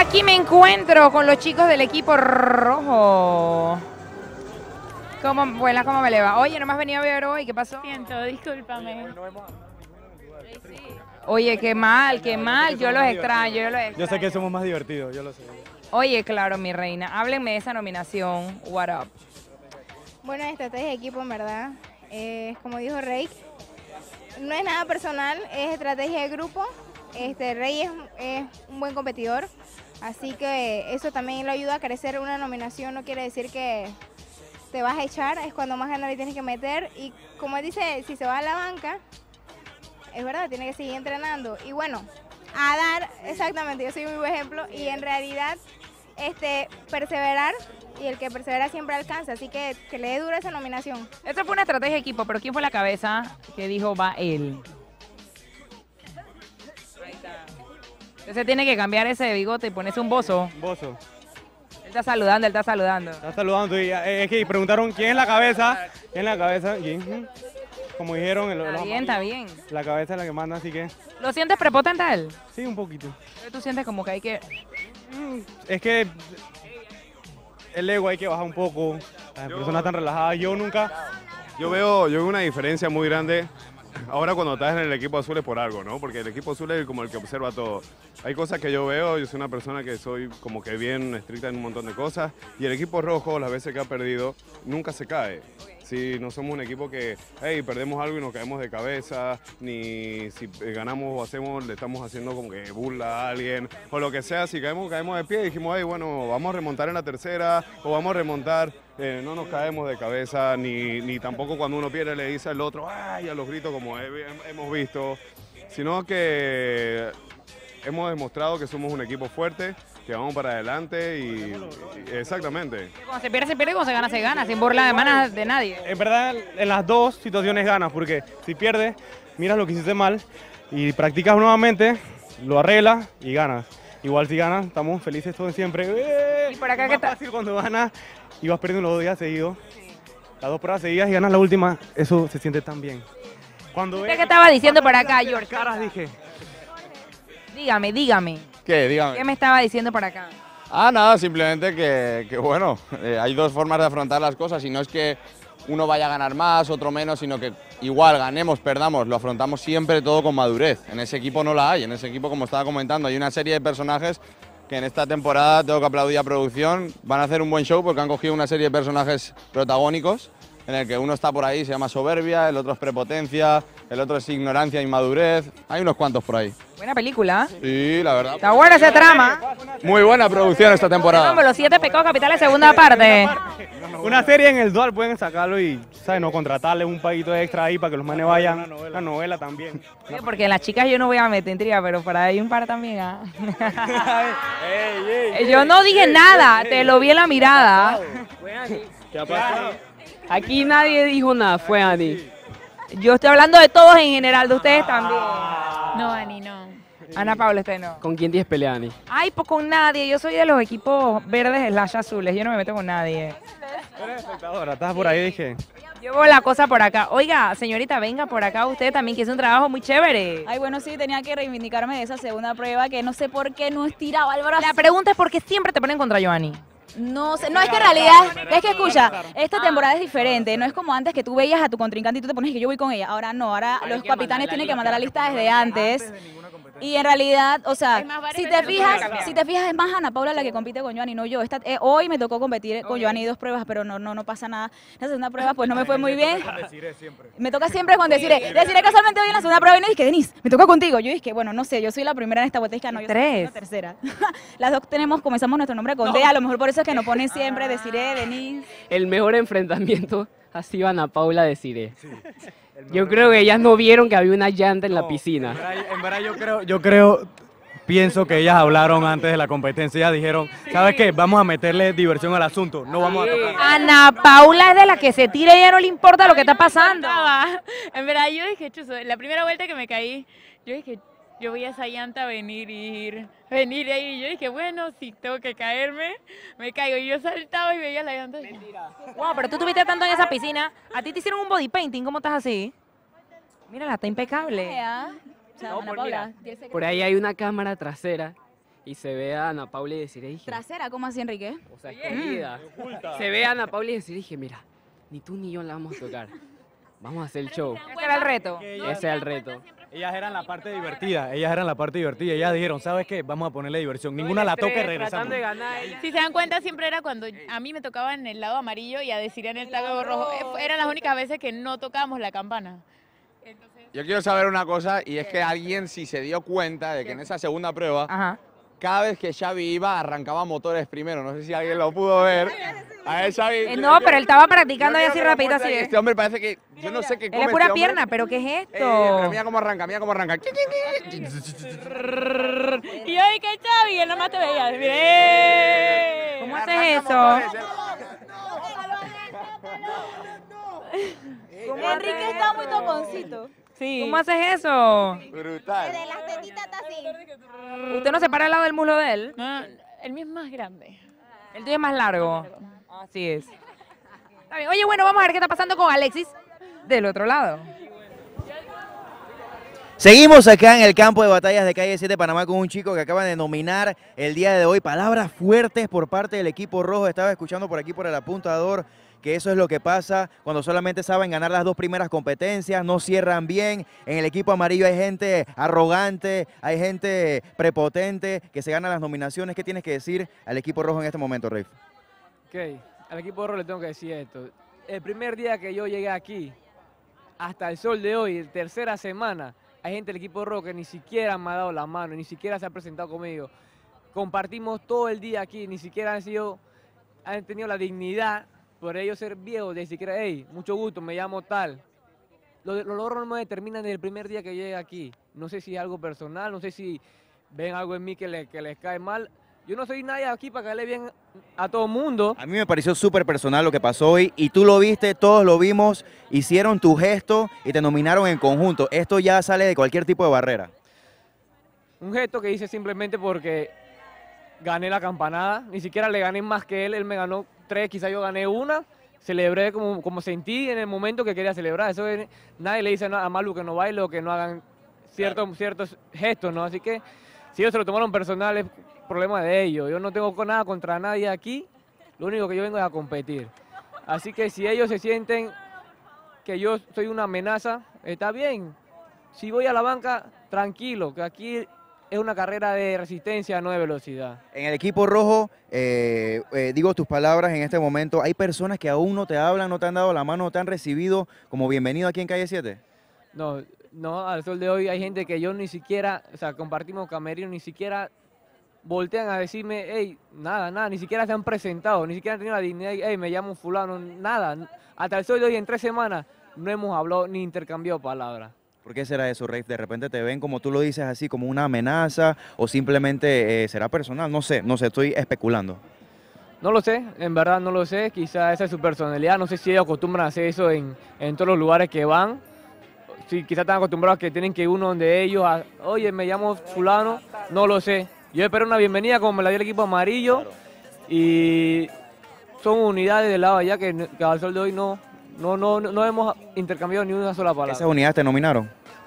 Aquí me encuentro con los chicos del equipo rojo. Buenas, ¿cómo me le va? Oye, no me has venido a ver hoy, ¿qué pasó? Siento, discúlpame. Oye, qué mal, yo los extraño, Yo sé que somos más divertidos, yo lo sé. Oye, claro, mi reina, háblenme de esa nominación, what up. Bueno, estrategia de equipo, en verdad, como dijo Rey, no es nada personal, es estrategia de grupo. Rey es un buen competidor, así que eso también lo ayuda a crecer. Una nominación no quiere decir que te vas a echar, es cuando más ganas le tienes que meter. Y como él dice, si se va a la banca, es verdad, tiene que seguir entrenando. Y bueno, a dar, exactamente, yo soy un buen ejemplo, y en realidad perseverar, y el que persevera siempre alcanza, así que le dé duro esa nominación. Esa fue una estrategia de equipo, pero ¿quién fue la cabeza que dijo va él? Ahí está. Entonces tiene que cambiar ese bigote y ponerse un bozo. Bozo. Él está saludando, él está saludando. Está saludando y es que preguntaron quién es la cabeza. ¿Quién es la cabeza? ¿Quién? Como dijeron, Está bien. La cabeza es la que manda, así que... ¿Lo sientes prepotente a él? Sí, un poquito. Pero tú sientes como que hay que... Es que el ego hay que bajar un poco. Las personas tan relajadas. Yo veo una diferencia muy grande. Ahora cuando estás en el equipo azul es por algo, ¿no? Porque el equipo azul es como el que observa todo. Hay cosas que yo veo, yo soy una persona que soy como que bien estricta en un montón de cosas. Y el equipo rojo, las veces que ha perdido, nunca se cae. Si no somos un equipo que, hey, perdemos algo y nos caemos de cabeza, ni si ganamos o hacemos, le estamos haciendo como que burla a alguien, o lo que sea, si caemos de pie y dijimos, hey, bueno, vamos a remontar en la tercera, o vamos a remontar, no nos caemos de cabeza, ni tampoco cuando uno pierde le dice al otro, ay, a los gritos como hemos visto, sino que hemos demostrado que somos un equipo fuerte, que vamos para adelante y exactamente. Cuando se pierde, cuando se gana, sin burla de manos de nadie. En verdad, en las dos situaciones ganas, porque si pierdes, miras lo que hiciste mal y practicas nuevamente, lo arreglas y ganas. Igual si ganas, estamos felices todos siempre. ¿Y por acá qué tal? Fácil cuando ganas y vas perdiendo los 2 días seguidos. Las 2 pruebas seguidas y ganas la última, eso se siente tan bien. ¿Usted qué estaba diciendo por acá, George? Caras dije. Dígame. ¿Qué? Dígame. ¿Qué me estaba diciendo por acá? Nada, simplemente que bueno, hay dos formas de afrontar las cosas y no es que uno vaya a ganar más, otro menos, sino que igual ganemos, perdamos, lo afrontamos siempre todo con madurez. En ese equipo no la hay, en ese equipo, como estaba comentando, hay una serie de personajes que en esta temporada tengo que aplaudir a producción, van a hacer un buen show porque han cogido una serie de personajes protagónicos en el que uno está por ahí, se llama soberbia, el otro es prepotencia, el otro es ignorancia e inmadurez, hay unos cuantos por ahí. Buena película. Sí, la verdad. Está buena esa trama. Muy buena producción esta temporada. Vamos, los 7 pecados capitales, segunda parte. Una serie en el dual pueden sacarlo y, ¿sabes? No contratarle un paguito extra ahí para que los manes vayan. Una novela también. Sí, porque las chicas yo no voy a meter intriga, pero para ahí un par también. ¿Ah? Yo no dije nada, te lo vi en la mirada. ¿Qué ha pasado? Aquí nadie dijo nada, fue Ani. Yo estoy hablando de todos en general, de ustedes también. No, Ani, no. Ana Paula, usted no. ¿Con quién tienes pelea, Ani? Ay, pues con nadie. Yo soy de los equipos verdes slash azules. Yo no me meto con nadie. Eres espectadora, estás por ahí, dije. Llevo la cosa por acá. Oiga, señorita, venga por acá usted también, que es un trabajo muy chévere. Ay, bueno, sí, tenía que reivindicarme de esa segunda prueba que no sé por qué no estiraba el brazo. La pregunta es por qué siempre te ponen contra Joanny. No sé, no es que en realidad, es que escucha, esta temporada es diferente, no es como antes que tú veías a tu contrincante y tú te pones que yo voy con ella, ahora no, ahora los capitanes tienen que mandar la lista desde antes. Y en realidad, o sea, si te fijas es más Ana Paula la que compite con Joanny, no yo. Hoy me tocó competir con Joanny 2 pruebas, pero no pasa nada. La segunda prueba pues no me fue muy bien. Me toca siempre con Desiree. Desiree casualmente hoy en la segunda prueba y no dije, Denise, me tocó contigo. Yo dije, bueno, no sé, yo soy la primera en esta vuelta, no, yo soy la tercera. Las dos comenzamos nuestro nombre con D, a lo mejor por eso es que nos ponen siempre Desiree, Denise. El mejor enfrentamiento ha sido Ana Paula Desiree. Yo creo que ellas no vieron que había una llanta en la piscina. En verdad pienso que ellas hablaron antes de la competencia, ellas dijeron, ¿sabes qué? Vamos a meterle diversión al asunto, no vamos a tocar. Ana Paula es de la que se tira y a ella no le importa lo que está pasando. En verdad, yo dije, chuzo, la primera vuelta que me caí, yo dije, yo vi a esa llanta venir y ahí, y yo dije, bueno, si tengo que caerme, me caigo. Y yo saltaba y veía la llanta. Wow, pero tú estuviste tanto en esa piscina, a ti te hicieron un body painting, ¿cómo estás así? Mírala, está impecable. O sea, Ana Paula, Por ahí hay una cámara trasera y se ve a Ana Paula y Desiree, dije, Trasera, ¿cómo así, Enrique? o sea, escondida. Se ve a Ana Paula y Desiree, dije, mira, ni tú ni yo la vamos a tocar. Vamos a hacer el show. Ese era el reto. Ese es el reto. Ellas eran la parte divertida, ellas dijeron, ¿sabes qué? Vamos a ponerle diversión, ninguna la toca y regresamos. Tratando de ganar. Si se dan cuenta, siempre era cuando a mí me tocaba en el lado amarillo y a Desiree en el lado rojo. Eran las únicas veces que no tocábamos la campana. Yo quiero saber una cosa, y es que alguien si se dio cuenta de que en esa segunda prueba, Ajá. cada vez que Xavi iba, arrancaba motores primero. No sé si alguien lo pudo ver. A ver, Xavi. No, pero él estaba practicando ahí así Yo quiero que rapidito, así. demuestre que este hombre parece que, yo no sé qué Él come es pura este hombre. pierna, pero ¿qué es Pero esto? mira cómo arranca, mira cómo arranca. Y yo dije, Xavi, él nomás te veía. Mire. ¿Cómo haces eso? Enrique está muy toconcito. Sí. ¿Cómo haces eso? Brutal. De las tetitas está así. ¿Usted no se para al lado del muslo de él? No, el mío es más grande. El tuyo es más largo. Así es. Está bien. Oye, bueno, vamos a ver qué está pasando con Alexis del otro lado. Seguimos acá en el campo de batallas de Calle 7 Panamá con un chico que acaban de nominar el día de hoy. Palabras fuertes por parte del equipo rojo. Estaba escuchando por aquí por el apuntador que eso es lo que pasa cuando solamente saben ganar las dos primeras competencias, no cierran bien. En el equipo amarillo hay gente arrogante, hay gente prepotente que se gana las nominaciones. ¿Qué tienes que decir al equipo rojo en este momento, Rafe? Ok, al equipo rojo le tengo que decir esto. El primer día que yo llegué aquí, hasta el sol de hoy, tercera semana, hay gente del equipo rojo que ni siquiera me ha dado la mano, ni siquiera se ha presentado conmigo. Compartimos todo el día aquí, ni siquiera han tenido la dignidad por ellos ser viejos, de siquiera, hey, mucho gusto, me llamo tal. Los logros no me determinan desde el primer día que llegué aquí. No sé si es algo personal, no sé si ven algo en mí que les cae mal. Yo no soy nadie aquí para caerle bien a todo el mundo. A mí me pareció súper personal lo que pasó hoy y tú lo viste, todos lo vimos, hicieron tu gesto y te nominaron en conjunto. Esto ya sale de cualquier tipo de barrera. Un gesto que hice simplemente porque gané la campanada, ni siquiera le gané más que él me ganó 3, quizá yo gané 1, celebré como sentí en el momento que quería celebrar. Eso nadie le dice a Malu que no baile o que no hagan ciertos gestos, ¿no? Así que si ellos se lo tomaron personal es problema de ellos. Yo no tengo nada contra nadie aquí, lo único que yo vengo es a competir. Así que si ellos se sienten que yo soy una amenaza, está bien. Si voy a la banca, tranquilo, que aquí es una carrera de resistencia, no de velocidad. En el equipo rojo, digo tus palabras en este momento, hay personas que aún no te hablan, no te han dado la mano, no te han recibido como bienvenido aquí en Calle 7. No, al sol de hoy hay gente que yo ni siquiera, o sea, compartimos camerino, ni siquiera voltean a decirme, hey, nada, ni siquiera se han presentado, ni siquiera han tenido la dignidad, hey, me llamo fulano, nada. Hasta el sol de hoy, en 3 semanas, no hemos hablado ni intercambiado palabras. ¿Por qué será eso, Rafe? De repente te ven como tú lo dices así, como una amenaza o simplemente será personal, no sé, estoy especulando. No lo sé, en verdad no lo sé, quizás esa es su personalidad, no sé si ellos acostumbran a hacer eso en todos los lugares que van. Si quizás están acostumbrados a que tienen que ir uno donde ellos, oye, me llamo fulano, no lo sé. Yo espero una bienvenida como me la dio el equipo amarillo y son unidades del lado allá que al sol de hoy no hemos intercambiado ni una sola palabra. ¿Esas unidades te nominaron?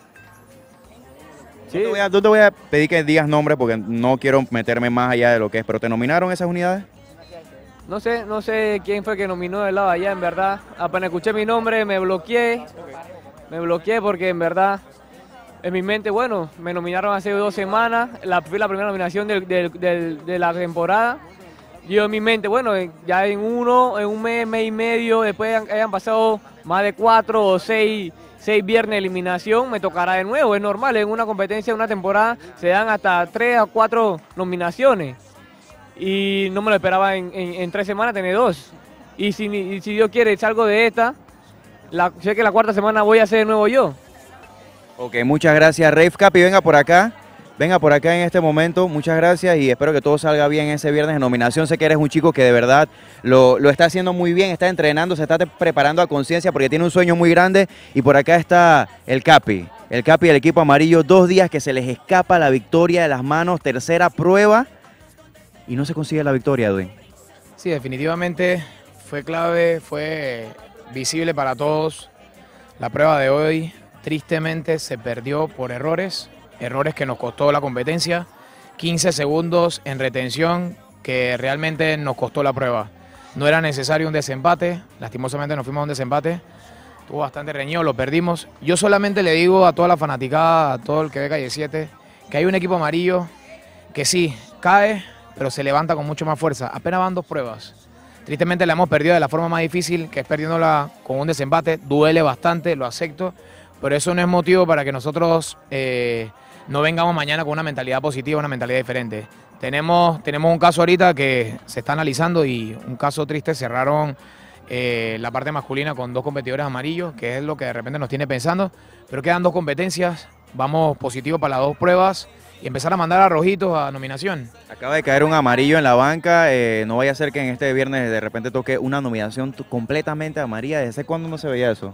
Sí. No te voy a pedir que digas nombres porque no quiero meterme más allá de lo que es, pero ¿te nominaron esas unidades? No sé quién fue que nominó del lado allá, en verdad. Apenas escuché mi nombre me bloqueé porque en verdad en mi mente, bueno, me nominaron hace 2 semanas, fue la primera nominación de la temporada. Yo en mi mente, bueno, ya en un mes y medio, después hayan pasado más de 4 o 6 viernes de eliminación, me tocará de nuevo, es normal, en una competencia, en una temporada, se dan hasta 3 a 4 nominaciones. Y no me lo esperaba en 3 semanas tener 2. Y si Dios quiere, salgo de esta, sé que la 4ª semana voy a ser de nuevo yo. Ok, muchas gracias, Rafe. Capi, venga por acá en este momento, muchas gracias y espero que todo salga bien ese viernes de nominación. Sé que eres un chico que de verdad lo está haciendo muy bien, está entrenando, se está preparando a conciencia porque tiene un sueño muy grande. Y por acá está el Capi del equipo amarillo, 2 días que se les escapa la victoria de las manos, tercera prueba y no se consigue la victoria, Edwin. Sí, definitivamente fue clave, fue visible para todos. La prueba de hoy tristemente se perdió por errores que nos costó la competencia 15 segundos en retención que realmente nos costó la prueba. No era necesario un desempate, lastimosamente nos fuimos a un desempate. Estuvo bastante reñido, lo perdimos. Yo solamente le digo a toda la fanaticada, a todo el que ve Calle 7, que hay un equipo amarillo que sí, cae, pero se levanta con mucho más fuerza. Apenas van 2 pruebas. Tristemente la hemos perdido de la forma más difícil, que es perdiéndola con un desempate. Duele bastante, lo acepto, pero eso no es motivo para que nosotros no vengamos mañana con una mentalidad positiva, una mentalidad diferente. Tenemos un caso ahorita que se está analizando y un caso triste, cerraron la parte masculina con 2 competidores amarillos, que es lo que de repente nos tiene pensando, pero quedan 2 competencias, vamos positivos para las 2 pruebas y empezar a mandar a rojitos a nominación. Acaba de caer un amarillo en la banca, no vaya a ser que en este viernes de repente toque una nominación completamente amarilla. ¿Desde cuándo no se veía eso?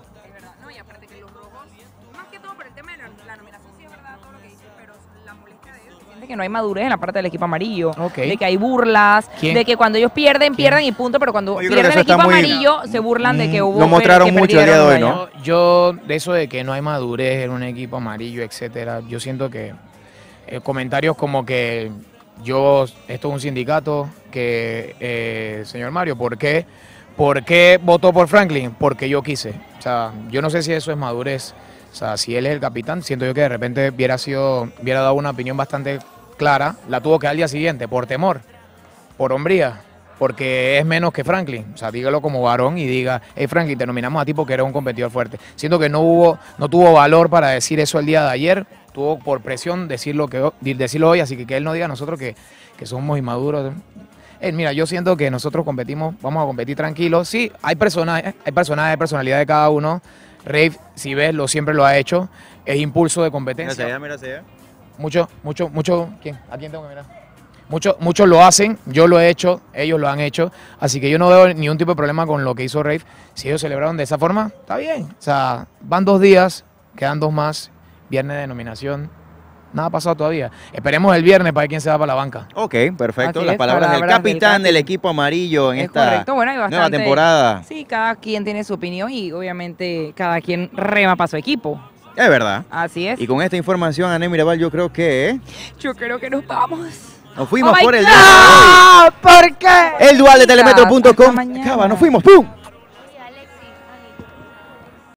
Que no hay madurez en la parte del equipo amarillo, Okay. de que hay burlas, ¿Quién? de que cuando ellos pierden y punto, pero cuando Yo creo que pierden el eso está equipo muy- amarillo se burlan de que hubo Lo mostraron que mucho el día de hoy, perdieron, ¿no? Yo, de eso de que no hay madurez en un equipo amarillo, etcétera, yo siento que comentarios como que esto es un sindicato, que señor Mario, ¿por qué votó por Franklin? Porque yo quise. O sea, yo no sé si eso es madurez. O sea, si él es el capitán, siento yo que de repente hubiera dado una opinión bastante clara, la tuvo que dar al día siguiente, por temor, por hombría, porque es menos que Franklin. O sea, dígalo como varón y diga, hey Franklin, te nominamos a ti porque eres un competidor fuerte. Siento que no tuvo valor para decir eso el día de ayer, tuvo por presión decirlo hoy, así que él no diga a nosotros que somos inmaduros. Mira, yo siento que nosotros vamos a competir tranquilos. Sí, hay personalidad de cada uno. Rave, si ves, siempre lo ha hecho, es impulso de competencia. Mira hacia allá. Mucho, ¿quién? ¿A quién tengo que mirar? Muchos lo hacen, yo lo he hecho, ellos lo han hecho, así que yo no veo ningún tipo de problema con lo que hizo Rave. Si ellos celebraron de esa forma, está bien. O sea, van 2 días, quedan 2 más, viernes de nominación, nada ha pasado todavía. Esperemos el viernes para ver quién se va para la banca. Ok, perfecto. Así Las es, palabras del palabras del capitán del capi. equipo amarillo en Es esta correcto, bueno, hay nueva bastante- temporada. Sí, cada quien tiene su opinión y obviamente cada quien rema para su equipo. Es verdad. Así es. Y con esta información, Ané Mirabal, yo creo que Yo creo que nos vamos. nos fuimos Oh my por el God, día de hoy. ¿por qué? El dual de Hasta telemetro.com. mañana. Acaba, nos fuimos. ¡Pum!